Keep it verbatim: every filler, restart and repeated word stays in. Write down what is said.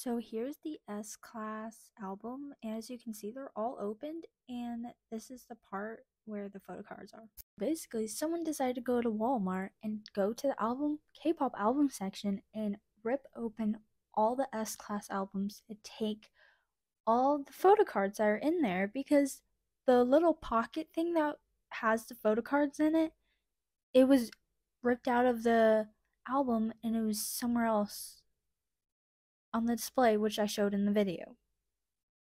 So here's the S-Class album, and as you can see, they're all opened, and this is the part where the photo cards are. Basically, someone decided to go to Walmart and go to the album K-pop album section and rip open all the S-Class albums and take all the photo cards that are in there because the little pocket thing that has the photo cards in it, it was ripped out of the album and it was somewhere else on the display, which I showed in the video.